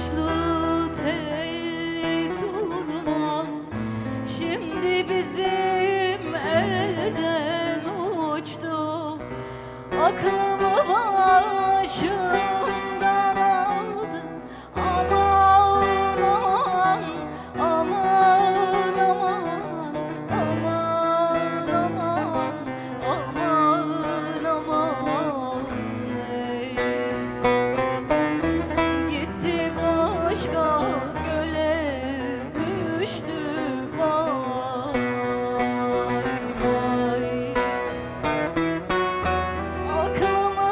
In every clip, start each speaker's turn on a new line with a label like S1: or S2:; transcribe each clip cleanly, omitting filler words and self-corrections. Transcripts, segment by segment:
S1: başlı telli turna şimdi bizim elden uçtu. Aklımı başımdan aldı. Aman aman, aman aman, aman aman, aman aman ey. Gitti başka göle düştü vay vay. Aklımı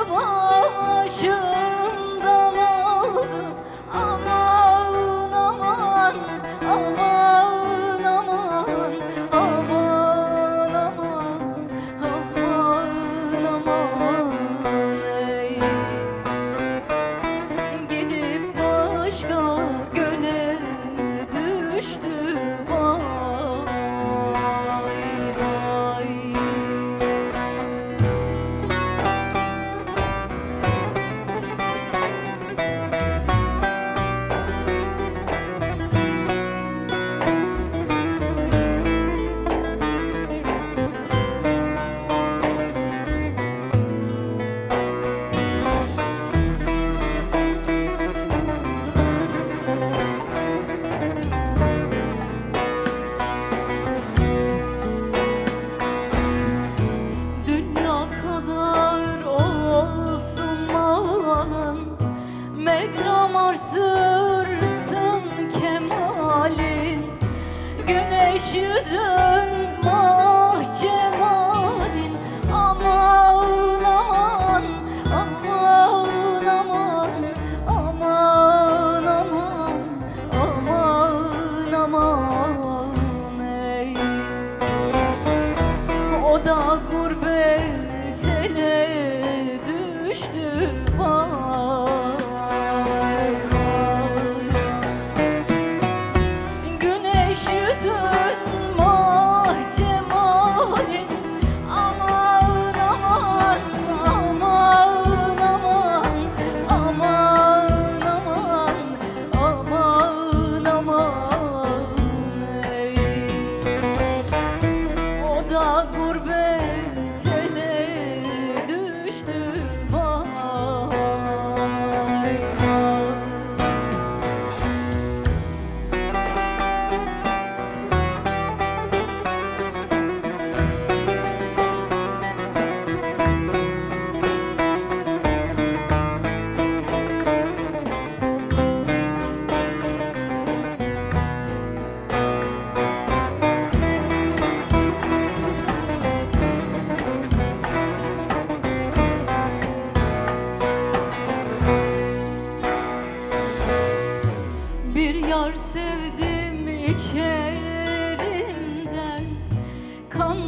S1: başımdan aldı. Aman aman, aman aman, aman aman, aman aman ey. Gidip başka göle düştü vay vay. Dünya kadar olsun malın, Mevlam artırsın kemalin. Güneş yüzün mah cemalin. Aman aman, aman aman, aman aman, aman aman ey. O da gurbet ele düştü vay vay. Güneş yüzün mah cemalin. Aman aman, aman aman, aman aman, aman aman ey. O da gurbet ele düştü vay vay. Bir yar sevdim içerimden, kan